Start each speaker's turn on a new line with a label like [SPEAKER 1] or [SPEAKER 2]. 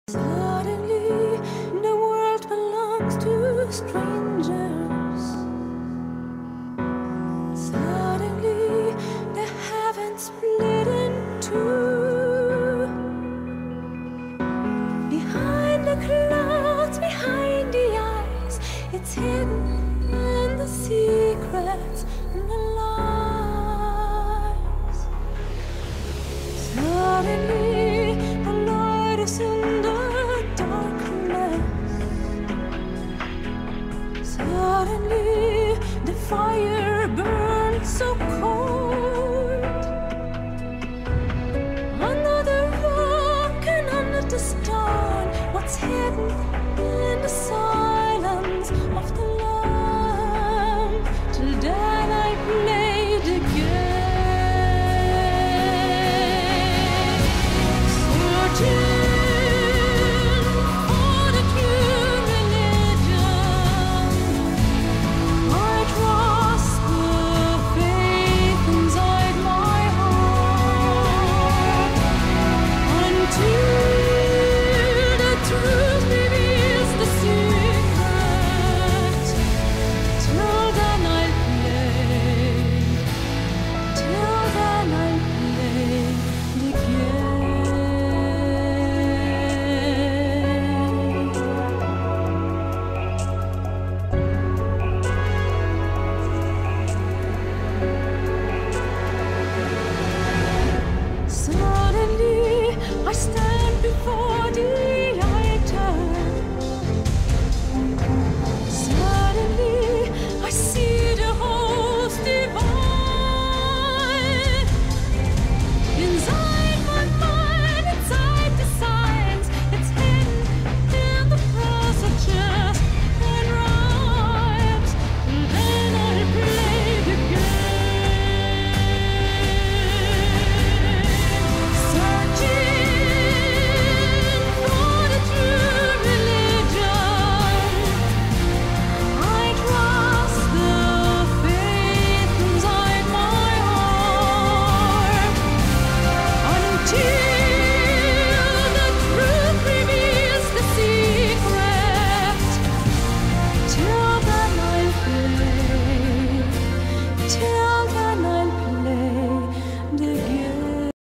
[SPEAKER 1] Suddenly, the world belongs to strangers. Suddenly, the heavens split in two. Behind the clouds, behind the eyes, it's hidden in the secrets and the lies. Suddenly, the light is in the darkness. Suddenly, the fire burns so cold. Under the rock and under the stone, what's hidden